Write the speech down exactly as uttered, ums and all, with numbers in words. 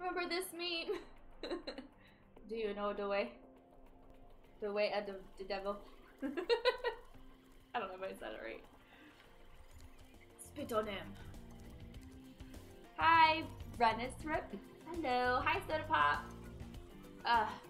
remember this meme? Do you know the way? The way of the, the devil? I don't know if I said it right. Spit on him. Hi, Rennis Rip. Hello. Hi, Soda Pop. Uh,